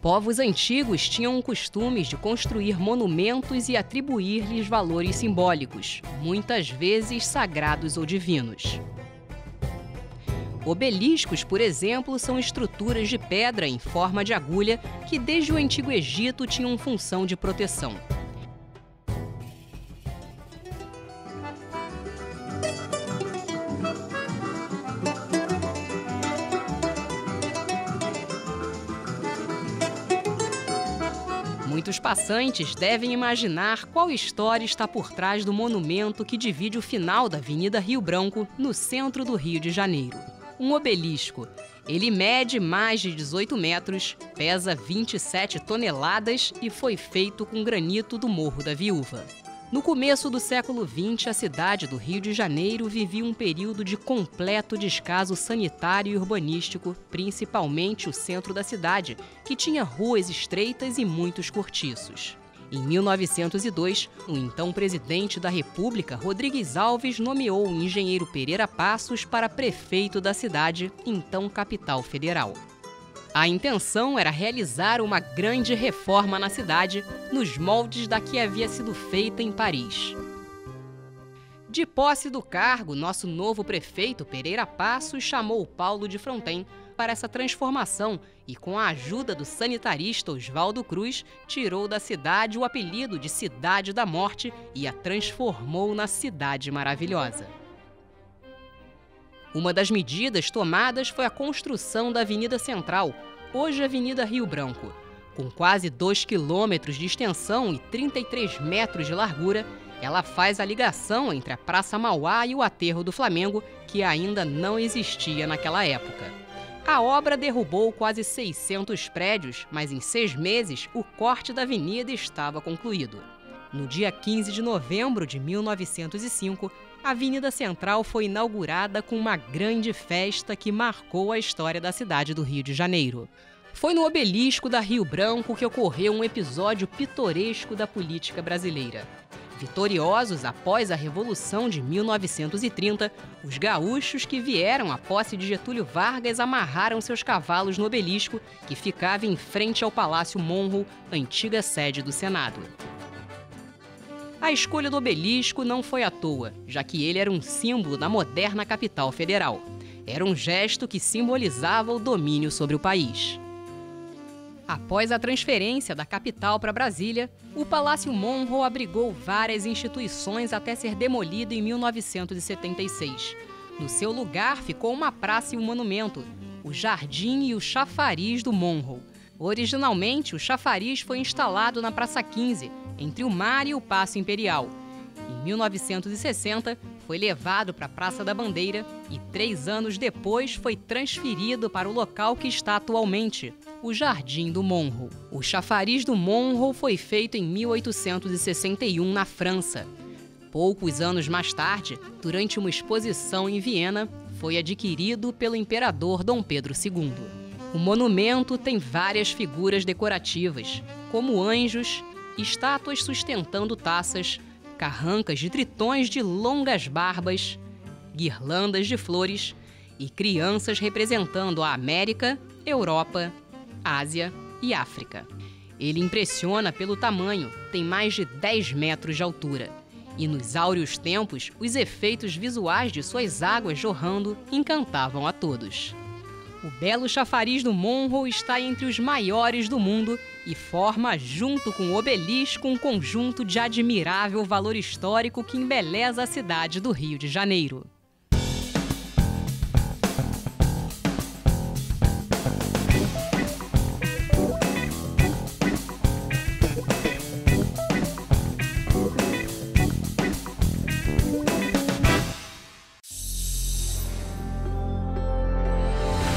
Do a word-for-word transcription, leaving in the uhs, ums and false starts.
Povos antigos tinham costumes de construir monumentos e atribuir-lhes valores simbólicos, muitas vezes sagrados ou divinos. Obeliscos, por exemplo, são estruturas de pedra em forma de agulha que desde o Antigo Egito tinham função de proteção. Muitos passantes devem imaginar qual história está por trás do monumento que divide o final da Avenida Rio Branco, no centro do Rio de Janeiro. Um obelisco. Ele mede mais de dezoito metros, pesa vinte e sete toneladas e foi feito com granito do Morro da Viúva. No começo do século vinte, a cidade do Rio de Janeiro vivia um período de completo descaso sanitário e urbanístico, principalmente o centro da cidade, que tinha ruas estreitas e muitos cortiços. Em mil novecentos e dois, o então presidente da República, Rodrigues Alves, nomeou o engenheiro Pereira Passos para prefeito da cidade, então capital federal. A intenção era realizar uma grande reforma na cidade, nos moldes da que havia sido feita em Paris. De posse do cargo, nosso novo prefeito, Pereira Passos, chamou Paulo de Fronten para essa transformação e, com a ajuda do sanitarista Oswaldo Cruz, tirou da cidade o apelido de Cidade da Morte e a transformou na Cidade Maravilhosa. Uma das medidas tomadas foi a construção da Avenida Central, hoje Avenida Rio Branco. Com quase dois quilômetros de extensão e trinta e três metros de largura, ela faz a ligação entre a Praça Mauá e o Aterro do Flamengo, que ainda não existia naquela época. A obra derrubou quase seiscentos prédios, mas em seis meses o corte da avenida estava concluído. No dia quinze de novembro de mil novecentos e cinco, a Avenida Central foi inaugurada com uma grande festa que marcou a história da cidade do Rio de Janeiro. Foi no obelisco da Rio Branco que ocorreu um episódio pitoresco da política brasileira. Vitoriosos após a Revolução de mil novecentos e trinta, os gaúchos que vieram à posse de Getúlio Vargas amarraram seus cavalos no obelisco, que ficava em frente ao Palácio Monroe, antiga sede do Senado. A escolha do obelisco não foi à toa, já que ele era um símbolo da moderna capital federal. Era um gesto que simbolizava o domínio sobre o país. Após a transferência da capital para Brasília, o Palácio Monroe abrigou várias instituições até ser demolido em mil novecentos e setenta e seis. No seu lugar ficou uma praça e um monumento, o Jardim e o Chafariz do Monroe. Originalmente, o chafariz foi instalado na Praça quinze, entre o mar e o Paço Imperial. Em mil novecentos e sessenta, foi levado para a Praça da Bandeira e, três anos depois, foi transferido para o local que está atualmente, o Jardim do Monroe. O chafariz do Monroe foi feito em mil oitocentos e sessenta e um na França. Poucos anos mais tarde, durante uma exposição em Viena, foi adquirido pelo imperador Dom Pedro segundo. O monumento tem várias figuras decorativas, como anjos, estátuas sustentando taças, carrancas de tritões de longas barbas, guirlandas de flores e crianças representando a América, Europa, Ásia e África. Ele impressiona pelo tamanho, tem mais de dez metros de altura. E nos áureos tempos, os efeitos visuais de suas águas jorrando encantavam a todos. O belo chafariz do Monroe está entre os maiores do mundo e forma, junto com o obelisco, um conjunto de admirável valor histórico que embeleza a cidade do Rio de Janeiro.